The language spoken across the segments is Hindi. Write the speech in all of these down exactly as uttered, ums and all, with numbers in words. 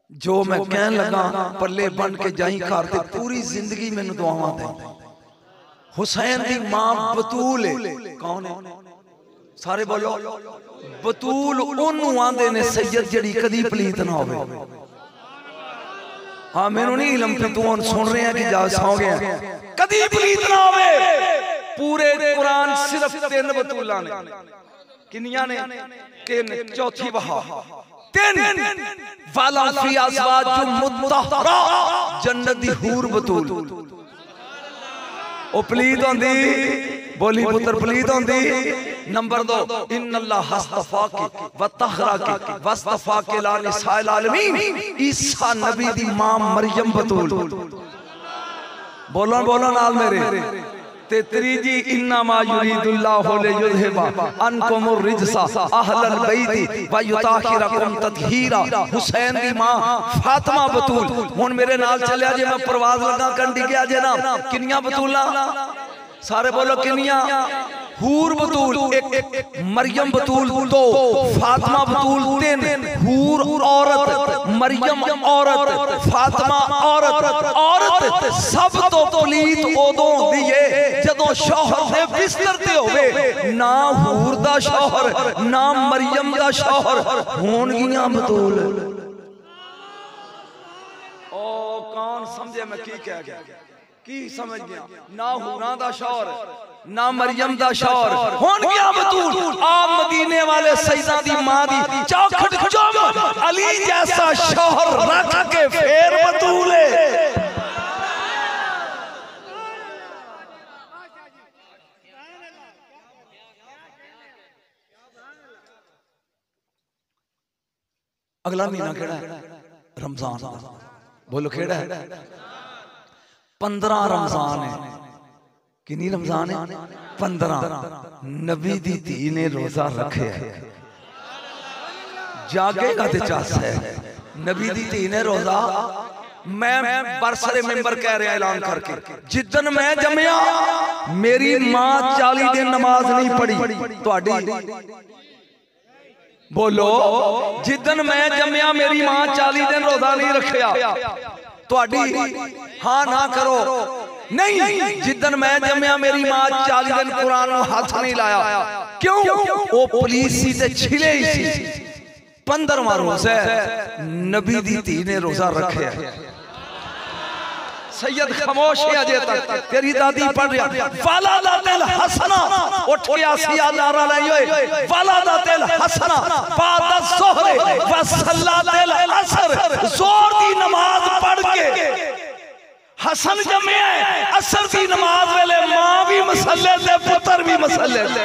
जो मैं कहन लगा पल्ले बन के जाई घर ते पूरी जिंदगी मैनू दुआवां दे। हुसैन दी मां बतूल है। कौन है? सारे बोलो बतूल। ओनू आंदे ने सैयद जड़ी कदी पलीत ना होवे। हाँ मैनू नहीं इलम पे तू हुण सुन रहे हैं कि जा सौ गया कदी पलीत ना होवे। पूरे कुरान सिर्फ तीन बतूलां ने। किनियां ने? तीन। चौथी वहा तीन वाला फी अज़वाज मुत्तहरा जन्नत दी हूर बतूल। ओ पलीत होंदी बोली पुत्र पलीत होंदी। नंबर दो इन्नल्लाह हस्तफाकी व तहराकी वस्तफाकी ला निसाइल आलमीन। ईसा नबी दी मां मरियम बतूल। बोलो बोलो नाल मेरे। ते त्रीजी इन्नमा युरीदुल्लाहु लियुज़हिबा अन्कुमुर रिजसा अहलल बैति व युताहिरकुम तत्हीरा। हुसैन दी मां फातिमा बतूल। हुन मेरे नाल चलिया जे मैं परवाज़ लगा कन डिगया जे ना किनियां बतूलां? सारे बोलो किनियां? हूर बतूल एक, मरियम बतूल दो, फातिमा बतूल तीन। हूर औरत, मरियम औरत, फातिमा औरत। औरत सब तो पलीत उदों होंदी है जदों शौहर दे बिस्तर ते होवे। ना हूर दा शौहर ना मरियम दा शौहर होणगियां बतूल। ओ कौन समझे मैं की कह गया? की समझ गया? ना हूरां दा शौहर ना मरियम दा शौहर होन गया बतूल। आ मदीने वाले सैयदा दी मां दी चौखट चुम अली जैसा शौहर रख के फेर बतूल है। अगला महीना केड़ा है? रमजान। बोलो केड़ा है? पंद्रह रमजान है। कितनी रमजान है? पंद्रह। नबी दी धी ने रोजा रखे है। जागेगा ते चस है। नबी दी धी ने रोजा। मैं बरसरे मेंबर कह रहा ऐलान करके जिदन मैं जमया मेरी मां चालीस दिन नमाज नहीं पढ़ी। तुहाडी बोलो जिदन मैं जमया मेरी मां चालीस दिन रोजा नहीं रखया। तुहाडी हाँ ना करो। नहीं जिदन मैं जमया मेरी मां चालीस दिन कुरान नूं हाथ नहीं लाया। क्यों? वो पुलिस सी ते छिले ही सी। पंद्रहवां रोजा नबी दी धी ने रोजा रखे। सैयद खामोश है अजे तक। तेरी दादी पढ़ रहा वाला दातिल हसना उठ के आसिया नारा लाई ओए वाला दातिल हसना बाद ज़ोहर व सल्लातिल असर। जोर दी नमाज पढ़ के हसन जमे असर दी नमाज वेले मां भी मसल्ले ते पुत्र भी मसल्ले ते।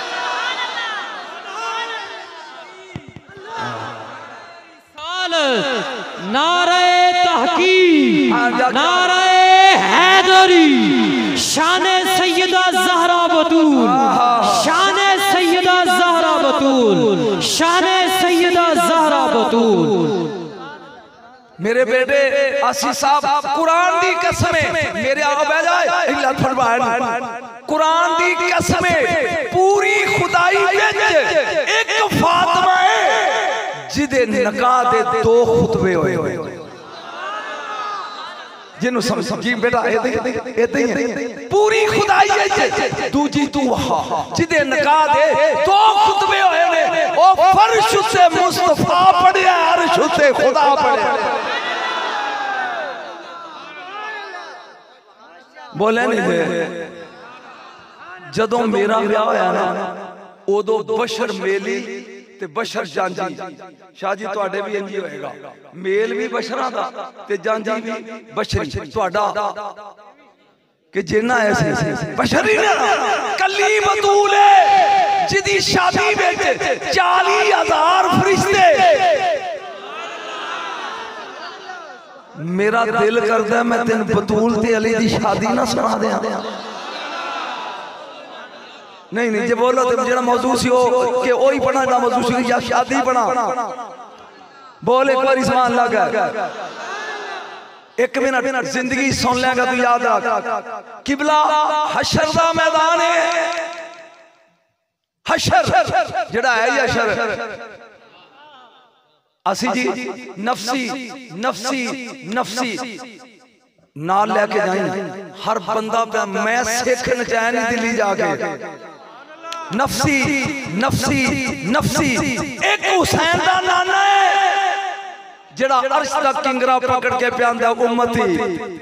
नारे तहकीक नारे हैदरी शाने सैयदा ज़हरा बतूल शाने सैयदा ज़हरा बतूल शाने सैयदा ज़हरा बतूल। मेरे बेटे आसी साहब कुरान दी कसमें मेरे आ बैठ जाए इल्ला फरमान कुरान दी कसमें पूरी खुदाई विच एक फातिमा है जिदे निकाह दे दो खुतबे होए। जिन्हों समझ जी बेटा ऐसे ही है पूरी खुदाई है। दूजी तू वहा जिदे निकाह दे दो खुतबे होए ने। ओ फर्श से मुस्तफा पढ़िया अर्श से खुदा पढ़िया। बोले नहीं थे जदों मेरा ब्याह होया ना उदों बशर मेली ते बशर जांजी। शाह जी तुहाडे भी इंज होएगा। मेल भी बशरां दा ते जांजी भी बशरी। तुहाडा कि जिन्ना ऐसे बशरी ना कली बतूल है जिदी शादी विच चालीस हजार फरिश्ते। मेरा दिल करदा मैं तेन बतूल ते अली दी शादी ना सुना दियां। नहीं नहीं जे बोलो तो जेड़ा मौजू सी हो के ओही पढ़ा ना मौजू सी या शादी पढ़ा। बोल एक बार ईमान लगा एक मिनट जिंदगी सुन लेगा तू याद रख। किबला हशर दा मैदान है। हशर जेड़ा है हशर असी जी नफसी नफसी नफसी नाल लेके जाए हर बंदा पे मैं सिख नचाया नहीं दिल्ली जाके नफसी नफसी नफसी एक हुसैन दा नाना है जेड़ा अर्श दा किंगरा पकड़ के प्यांदा उम्मती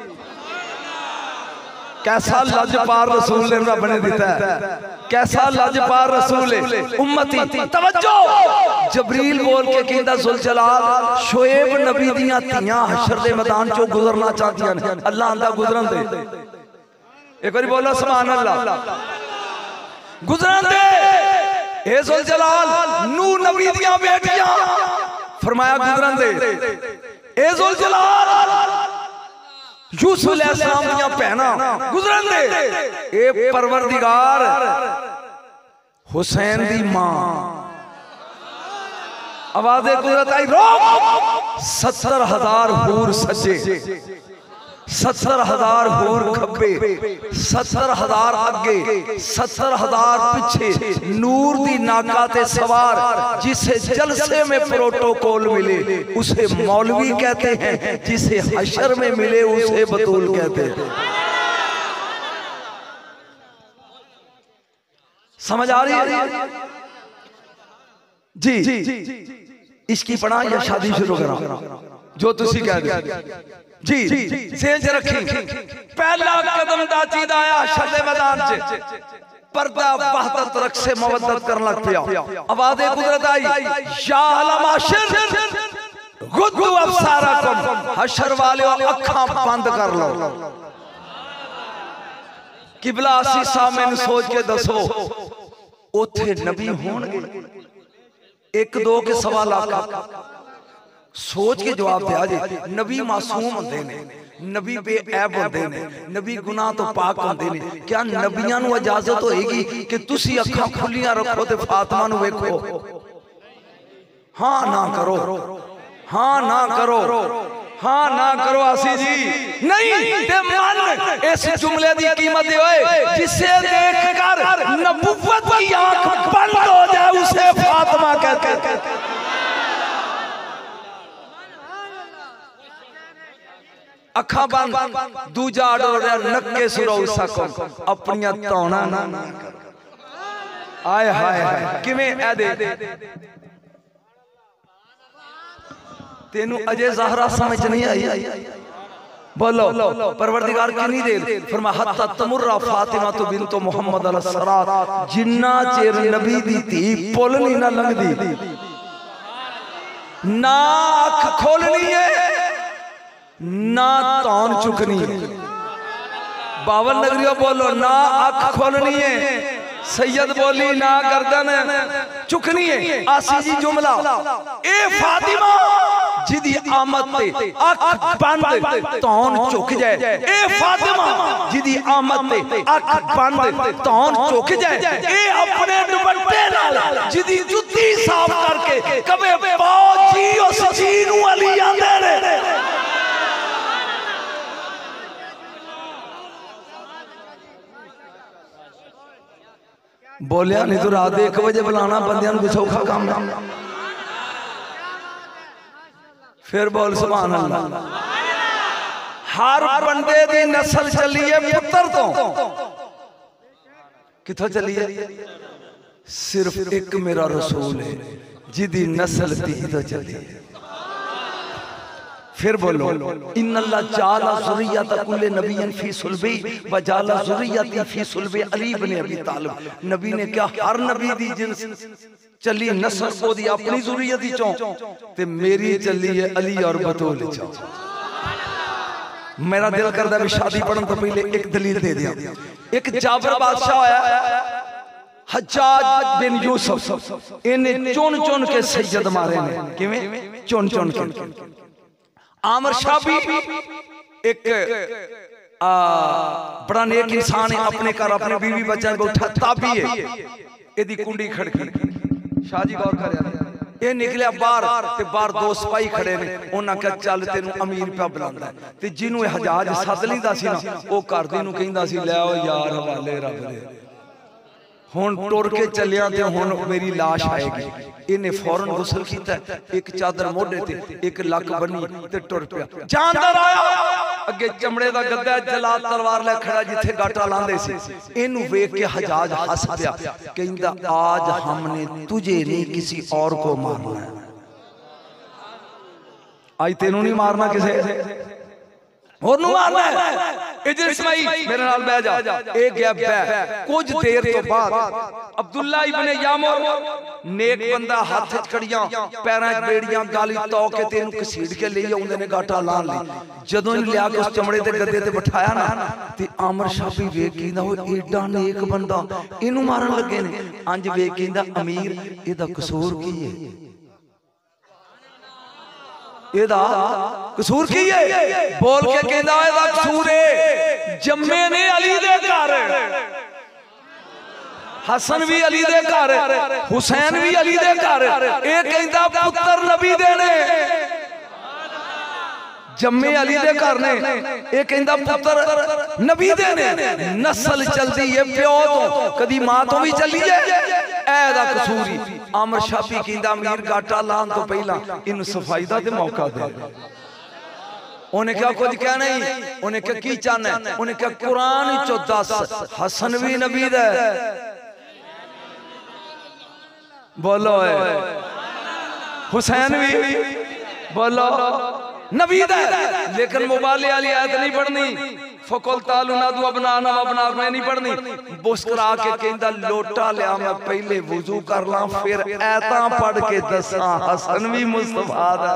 कैसा लजपार रसूल ने रब ने दिता है कैसा लजपार रसूल है उम्मती तवज्जो जबरील बोल के कहंदा जुलजलाल शोएब नबी दियां तियां हशर दे मैदान चो गुजरना चाहतियां ने अल्लाह आंदा गुजरन दे एक बारी बोलो सुभान अल्लाह गुजरन दे ए जुलजलाल नू नबी दियां बेटियां फरमाया गुजरन दे ए जुलजलाल यूसुफ अलैहिस्सलाम दियां भैणां गुजरन दे ए परवरदिगार हुसैन दी मां आवाज़े कुदरत आई रोक सत्तर हजार हूर सज्जे सत्तर हजार हूर खब्बे सत्तर हजार आगे सत्तर हजार पीछे नूर दी नाका ते सवार जिसे जलसे में प्रोटोकॉल मिले उसे मौलवी कहते हैं जिसे हशर में मिले उसे बतूल कहते हैं समझ आ रही है जी इसकी पढ़ा या शादी शुरू करा जो तुसी कह दे जी सेंच रखी पहला कदम दाची दा आया हशर दे मैदान च पर्दा वहदत रख से मवद्दत करन लग पिया आवाज़े कुदरत आई या अलमाशिर गुद्दू अबसारकुम हशर वाले अखां बंद कर लो किबला असी सामने सोच के दसो ओथे नबी होणगे एक दो के सवा लाख सोच के जवाब दिया जे नबी मासूम होंदे ने नबी बेऐब होंदे ने नबी गुनाह तो पाक होंदे ने क्या नबियां नूं इजाजत होएगी कि तुसी अखां खुलियां रखो ते फातिमा नूं वेखो हां ना करो हां ना करो हां ना करो आसी जी नहीं ते मन इस जुमले दी कीमत होए जिसे देखकर नबुव्वत की आंख बंद हो जाए उसे फातिमा कहते हैं अखा बंद दूजा आर्डर नक्के सुरो सको अपनियां तौणा ना कर आए हाय हाय किवें ए दे तेनू अजे ज़हरा समझ नहीं आई बोलो परवरदिगार कितनी देर फरमाया हत्ता तमुर्रा फातिमा तो बिन्तो मोहम्मद अलैहिस्सलाम जिन्ना चेर नबी दी धी पुल नहीं ना लंघदी ना अख खोलनी है ना तौन चुकनी है बावन नगरियों बोलो ना अख खोलनी है सैयद बोली ना गर्दन चुकनी है आसी जी जुमला ए फातिमा जिदी आमद ते अख बंद तौन चुक जाए ए फातिमा जिदी आमद ते अख बंद तौन चुक जाए ए अपने दुपट्टे नाल जिदी जुत्ती साफ करके कवे बहुत जी उस जी नू अली आंदे ने बोलिया नहीं तो रात एक बजे बुलाना बंदियां नूं सौखा काम ना फिर बोल सुभान अल्लाह हर बंदे दी नस्ल चली है पुत्र तो किथों चली है सिर्फ एक मेरा रसूल है जिदी नस्ल धी तो चली है फिर बोलो इन्नल्लाह जाला ज़ुर्रियत कुल्ले नबिय्यिन फी सुल्बी व जाला ज़ुर्रियती फी सुल्बी अली इब्न अबी तालिब नबी ने क्या हर नबी दी जिन्स चली नस्ल ओदी अपनी ज़ुर्रियत दी चों ते मेरी चली है अली और बतूल चों मेरा दिल करदा भी शादी पढ़न तो पहले एक दलील दे दिया एक जाबर बादशाह आया हज्जाज बिन यूसुफ इन्हें चुन चुन के सैयद मारे ने किवें चुन चुन के आमर शाह भी एक आ, बड़ा नेक इंसान है अपने घर अपने बीवी बच्चा बैठा ताबी है एदी कुंडी खड़की शाह जी गौर कर ये निकलिया बाहर ते बाहर दो सिपाही खड़े ने उन्हां कहा चल तेनू अमीर पे बुलांदा ते जिन्नू हजाज सद लैंदा सी ना ओ घर दी नू कहंदा सी ले आओ यार हवाले रब दे हुण टुर के चलिया ते हुण मेरी लाश आएगी इन्हें फौरन गुसल किया, एक चादर मोढे ते एक लक बनी ते टुर पिया। जानदार आया अगे चमड़े दा गद्दा जलाल तलवार ले खड़ा जिथे गाटा लांदे सी। इनू वेख के हजाज हस पिया, कहंदा आज हमने तुझे नहीं किसी और को मारना है। आज तेनू नहीं मारना, किसे और नु मारना है। इधर इस्माइल मेरे नाल बैठ जा। एक गया बै कुछ देर तो बाद अब्दुल्ला इब्ने यामुर नेक बंदा हाथ च कड़ियां पैरां च बेड़ियां गाली तौ के तेनू घसीड़ के ले आउंदे ने गाटा लान ले। जदों इन लिया के उस चमड़े दे गद्दे ते बिठाया ना ते आमर शाह भी वेख कींदा ओ एडा नेक बंदा इनू मारन लगे ने। अंज वेख कींदा अमीर एदा कसूर की है, एदा कसूर की है? बोल के कहंदा एदा कसूर है जम्मे ने अली दे घर, हसन भी अली दे घर, हुसैन भी अली दे घर। ए कहंदा पुत्र नबी दे ने, जम्मे अली दे घर ने। ए कहंदा पुत्र नबी दे ने। नस्ल चलदी है प्यो तो, कदी मां तो भी चली है। ऐदा कसूरी आमर शाफी कहंदा अमीर गाटा लान तो पहला इन सफाई दा ते मौका दे। उन्हें क्या कुछ क्या नहीं, उन्हें क्या की चाहना है? उन्हें क्या कुरान चो दस हसन भी नबी दा बोलो है, हुसैन भी बोलो नबी दा। लेकिन मुबाले वाली आयत नहीं पढ़नी, फकुल तालु नादु अबनाना अबना में नहीं पढ़नी। मुस्कुरा के कहंदा लोटा लिया मैं पहले वुजू कर ला फिर ऐता पढ़ के दसा हसन भी मुस्तफा दा।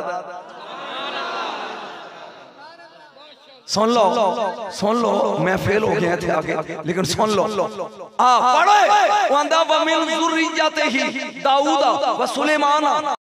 सुन लो सुन लो, मैं फेल हो गया थे आगे, लेकिन सुन लो आ पढ़ो। वंदा व मिन ज़ुर्रिय्यतिही दाऊद व सुलेमान।